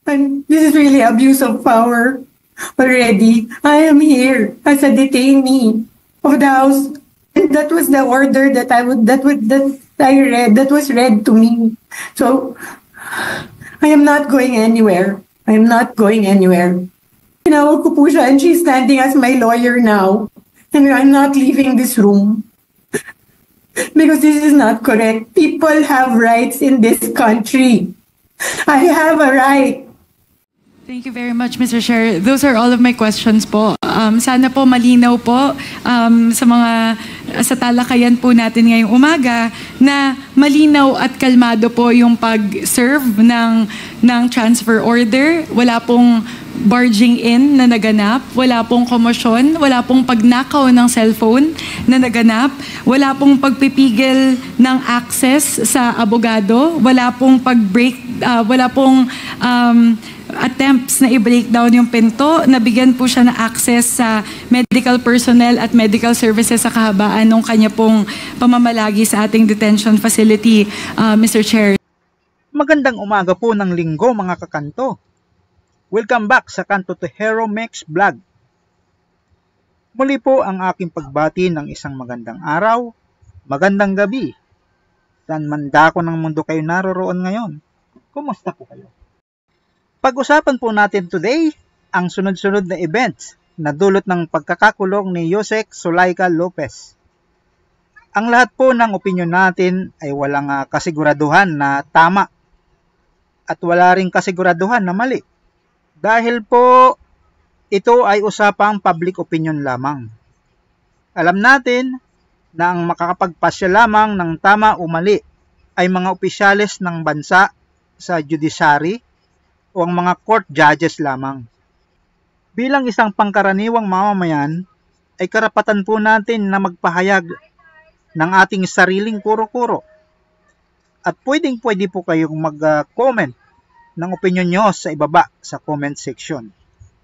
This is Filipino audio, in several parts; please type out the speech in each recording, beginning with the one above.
And this is really abuse of power already. I am here as a detainee of the house. And that was the order that I read, that was read to me. So I am not going anywhere. I am not going anywhere. Tinawag ko po siya and she's standing as my lawyer now. And I'm not leaving this room. Because this is not correct. People have rights in this country. I have a right. Thank you very much, Mr. Chair. Those are all of my questions po. Sana po malinaw po sa talakayan po natin ngayong umaga na malinaw at kalmado po yung pag-serve ng transfer order. Wala pong barging in na naganap, wala pong komosyon, wala pong pagnakaw ng cellphone na naganap, wala pong pagpipigil ng access sa abogado, wala pong attempts na i-breakdown yung pinto, nabigyan po siya ng access sa medical personnel at medical services sa kahabaan ng kanya pong pamamalagi sa ating detention facility, Mr. Chair. Magandang umaga po ng linggo mga kakanto. Welcome back sa Kanto to Hero Mex Vlog. Muli po ang aking pagbati ng isang magandang araw, magandang gabi. Saan man dako ng mundo kayo naroroon ngayon? Kumusta po kayo? Pag-usapan po natin today ang sunod-sunod na events na dulot ng pagkakakulong ni Yusek Zulaika Lopez. Ang lahat po ng opinyon natin ay walang kasiguraduhan na tama at wala ring kasiguraduhan na mali. Dahil po ito ay usapang public opinion lamang. Alam natin na ang makakapagpasya lamang ng tama o mali ay mga opisyales ng bansa sa judiciary o ang mga court judges lamang. Bilang isang pangkaraniwang mamamayan, ay karapatan po natin na magpahayag ng ating sariling kuro-kuro. At pwedeng-pwede po kayong mag-comment ng opinion nyo sa ibaba sa comment section.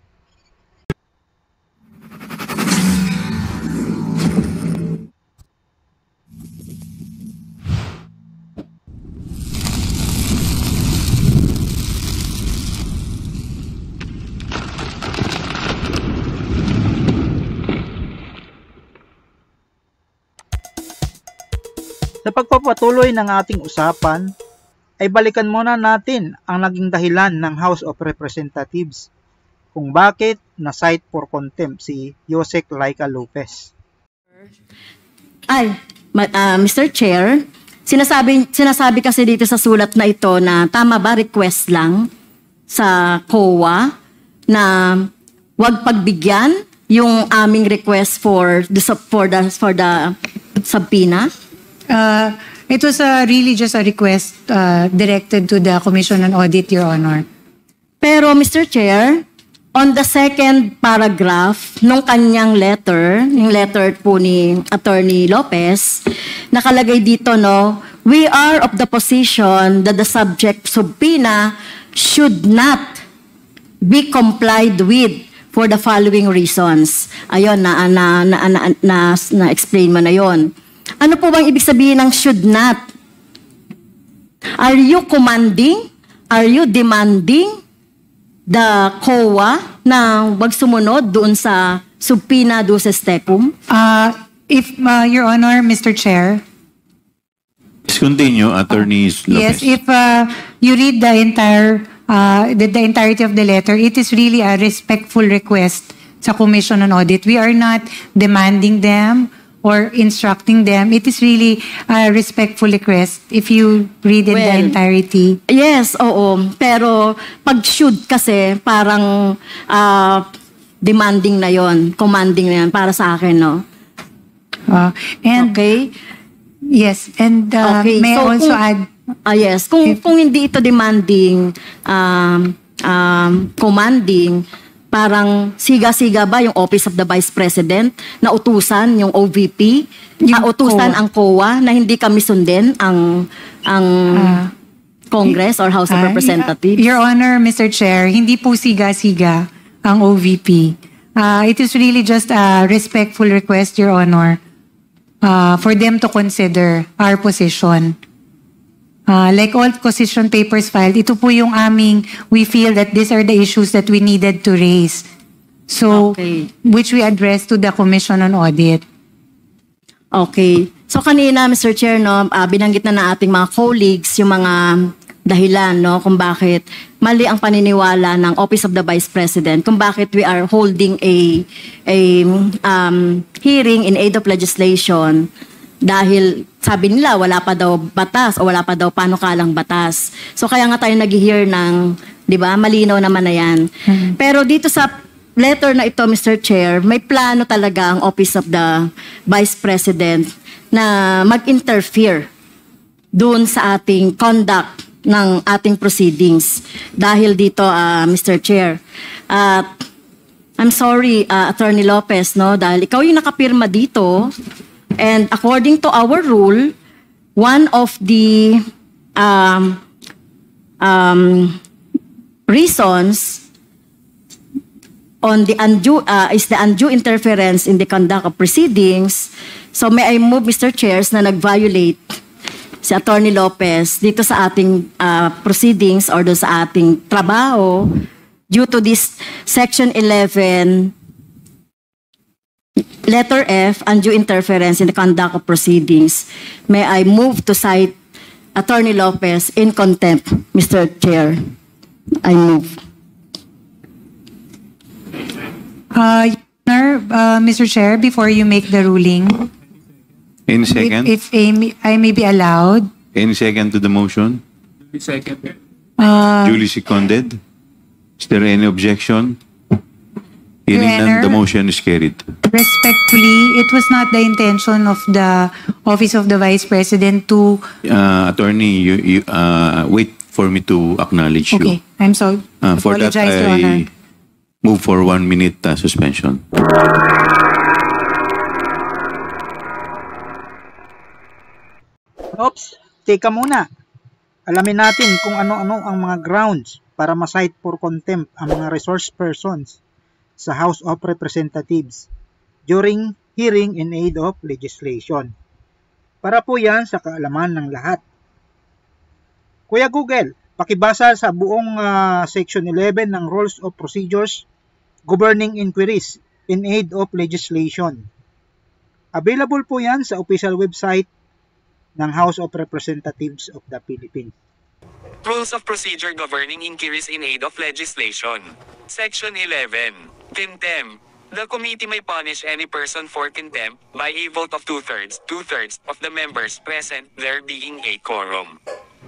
Sa pagpapatuloy ng ating usapan, ay balikan muna natin ang naging dahilan ng House of Representatives kung bakit na-cite for contempt si Yusek Zulaika Lopez. Mr. Chair, sinasabi kasi dito sa sulat na ito na tama ba request lang sa COA na wag pagbigyan yung aming request for the subpoena? It was really just a request directed to the Commission on Audit, Your Honor. Pero Mr. Chair, on the second paragraph nung kanyang letter, yung letter po ni Attorney Lopez, nakalagay dito, no, we are of the position that the subject subpoena should not be complied with for the following reasons. Ayun, na-explain mo na yon. Ano po bang ibig sabihin ng should not? Are you commanding? Are you demanding the COA na wag sumunod doon sa subpoena doon sa STECUM? Your Honor, Mr. Chair. Please continue, Attorney Lopez. Yes, if you read the entirety of the letter, it is really a respectful request sa Commission on Audit. We are not demanding them or instructing them. It is really a respectful request if you read in the entirety. Yes, oo. Pero pag should kasi parang demanding na yon, commanding na yan para sa akin, no? Okay? Yes, and okay. may So, I also add... yes, kung hindi ito demanding, commanding, parang siga-siga ba yung Office of the Vice President na utusan yung OVP, utusan ang COA na hindi kami sundin ang Congress or House of Representatives? Your Honor, Mr. Chair, hindi po siga-siga ang OVP. It is really just a respectful request, Your Honor, for them to consider our position. like all position papers filed, ito po yung we feel that these are the issues that we needed to raise. So, Okay. which we addressed to the Commission on Audit. Okay. So kanina, Mr. Chair, no, binanggit na ng ating mga colleagues yung mga dahilan, no, kung bakit mali ang paniniwala ng Office of the Vice President, kung bakit we are holding a hearing in aid of legislation dahil sabi nila wala pa daw batas o wala pa daw panukalang batas. So kaya nga tayo nag-hear ng, di ba, malinaw naman na yan. Pero dito sa letter na ito, Mr. Chair, may plano talaga ang Office of the Vice President na mag-interfere doon sa ating conduct ng ating proceedings. Dahil dito, Mr. Chair, I'm sorry, Attorney Lopez, no, dahil ikaw yung nakapirma dito, and according to our rule, one of the reasons on the undue is the undue interference in the conduct of proceedings. So may I move, Mr. Chairs, na nag-violate si Attorney Lopez dito sa ating proceedings or do sa ating trabaho due to this Section 11, letter F, undue interference in the conduct of proceedings. May I move to cite Attorney Lopez in contempt, Mr. Chair? I move. Mr. Chair, before you make the ruling, Any second? if I may be allowed, Any second to the motion? Duly seconded. Is there any objection? Hearing none, the Honor. motion is carried. respectfully, it was not the intention of the Office of the Vice President to... Attorney, you wait for me to acknowledge you. Okay, I'm sorry. For that, Apologize, Your Honor. I move for 1 minute suspension. Oops, teka muna. Alamin natin kung ano-ano ang mga grounds para ma-cite for contempt ang mga resource persons sa House of Representatives during hearing in aid of legislation. Para po yan sa kaalaman ng lahat. Kuya Google, pakibasa sa buong Section 11 ng Rules of Procedures Governing Inquiries in Aid of Legislation. Available po yan sa official website ng House of Representatives of the Philippines. Rules of Procedure Governing Inquiries in Aid of Legislation. Section 11. Contempt. The committee may punish any person for contempt by a vote of two-thirds of the members present, there being a quorum.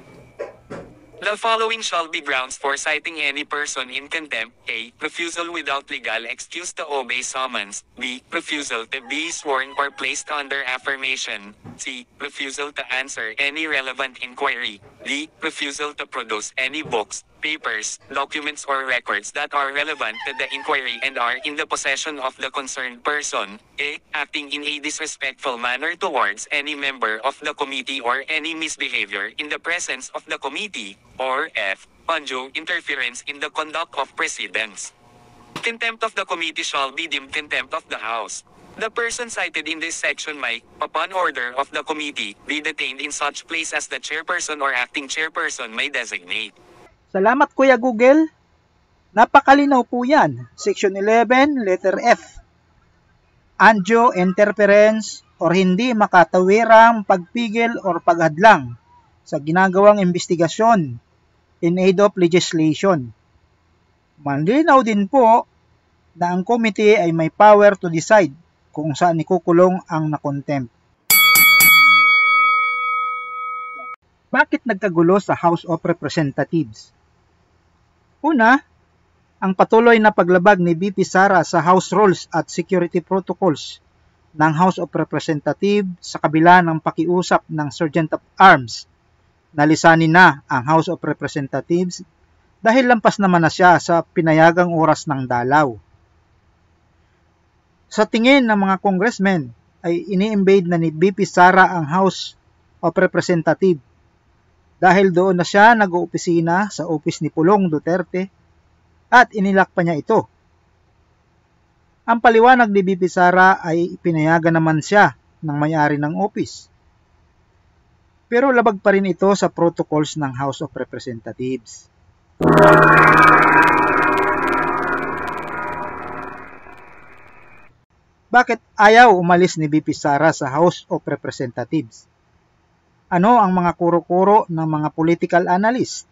The following shall be grounds for citing any person in contempt: A. Refusal without legal excuse to obey summons. B. Refusal to be sworn or placed under affirmation. C. Refusal to answer any relevant inquiry. D. Refusal to produce any books, papers, documents or records that are relevant to the inquiry and are in the possession of the concerned person. A. Acting in a disrespectful manner towards any member of the committee or any misbehavior in the presence of the committee. Or F. Undue interference in the conduct of proceedings. Contempt of the committee shall be deemed contempt of the House. The person cited in this section may, upon order of the committee, be detained in such place as the chairperson or acting chairperson may designate. Salamat Kuya Google. Napakalinaw po yan. Section 11, letter F. Undue interference or hindi makatawirang pagpigil or paghadlang sa ginagawang investigasyon in aid of legislation. Malinaw din po na ang committee ay may power to decide kung saan ikukulong ang nakontempt. Bakit nagkagulo sa House of Representatives? Una, ang patuloy na paglabag ni VP Sara sa House Rules at Security Protocols ng House of Representatives sa kabila ng pakiusap ng Sergeant of Arms na lisanin na ang House of Representatives dahil lampas naman na siya sa pinayagang oras ng dalaw. Sa tingin ng mga congressmen ay ini-invade na ni VP Sara ang House of Representatives dahil doon na siya nag-oopisina sa office ni Pulong Duterte at inilak pa niya ito. Ang paliwanag ni VP Sara ay pinayagan naman siya ng may-ari ng office. Pero labag pa rin ito sa protocols ng House of Representatives. Bakit ayaw umalis ni VP Sara sa House of Representatives? Ano ang mga kuro-kuro ng mga political analyst?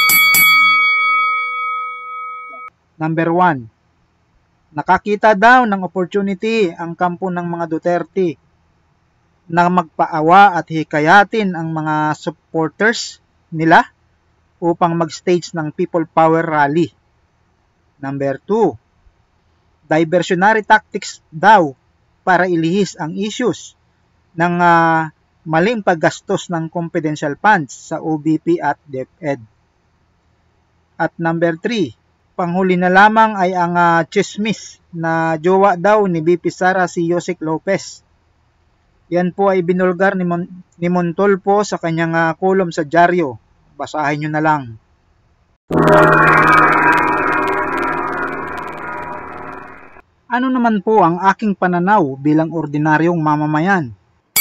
Number 1, nakakita daw ng opportunity ang kampo ng mga Duterte na magpaawa at hikayatin ang mga supporters nila upang mag-stage ng People Power Rally. Number 2, diversionary tactics daw para ilihis ang issues ng maling paggastos ng confidential funds sa OBP at DepEd. At number 3, panghuli na lamang ay ang chismis na jowa daw ni VP Sara si Yusek Lopez. Yan po ay binulgar ni Montolpo sa kanyang column sa dyaryo. Basahin nyo na lang. Ano naman po ang aking pananaw bilang ordinaryong mamamayan?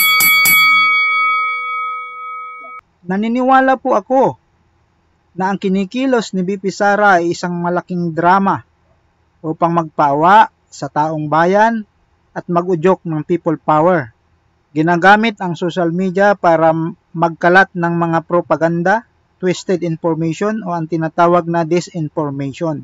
Naniniwala po ako na ang kinikilos ni VP Sara ay isang malaking drama upang magpaawa sa taong bayan at mag-udyok ng people power. Ginagamit ang social media para magkalat ng mga propaganda, twisted information o ang tinatawag na disinformation.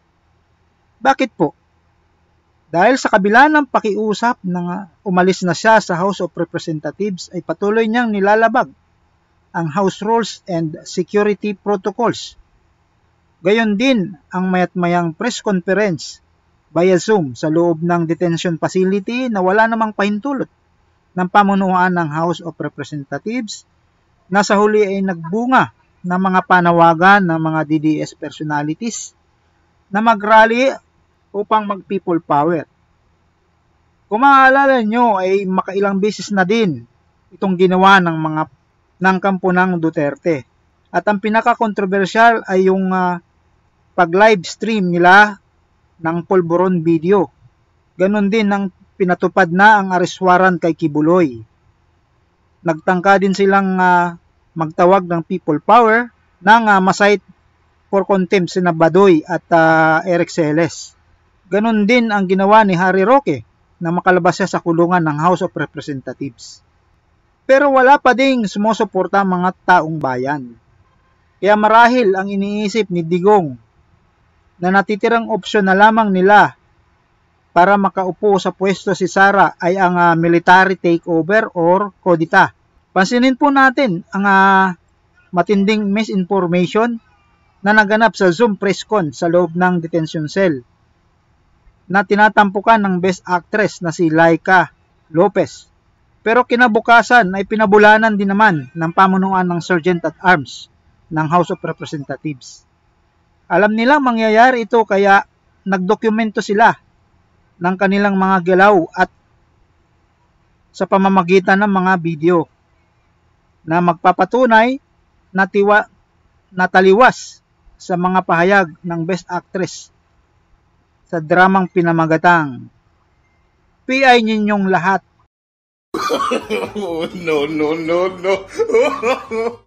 Bakit po? Dahil sa kabila ng pakiusap na umalis na siya sa House of Representatives ay patuloy niyang nilalabag ang House Rules and Security Protocols. Gayon din ang mayat-mayang press conference via Zoom sa loob ng detention facility na wala namang pahintulot ng pamunuan ng House of Representatives na sa huli ay nagbunga ng mga panawagan ng mga DDS personalities na mag-rally upang mag-people power. Kung maaalala nyo ay makailang beses na din itong ginawa ng kampo ng Duterte. At ang pinaka-controversial ay yung pag-live stream nila ng Polvoron video. Ganon din ang pinatupad na ang arrest warrant kay Kibuloy. Nagtangka din silang magtawag ng people power ng masite for contempt sina Badoy at Eric Celes. Ganon din ang ginawa ni Harry Roque na makalabas siya sa kulungan ng House of Representatives. Pero wala pa ding sumusuporta ang mga taong bayan. Kaya marahil ang iniisip ni Digong na natitirang opsyon na lamang nila para makaupo sa pwesto si Sara ay ang military takeover or kodita. Pansinin po natin ang matinding misinformation na naganap sa Zoom press con sa loob ng detention cell na tinatampukan ng Best Actress na si Laika Lopez. Pero kinabukasan ay pinabulanan din naman ng pamunuan ng Sergeant at Arms ng House of Representatives. Alam nilang mangyayari ito kaya nagdokumento sila ng kanilang mga galaw at sa pamamagitan ng mga video na magpapatunay na taliwas sa mga pahayag ng Best Actress sa dramang pinamagatang PI ninyong lahat. No.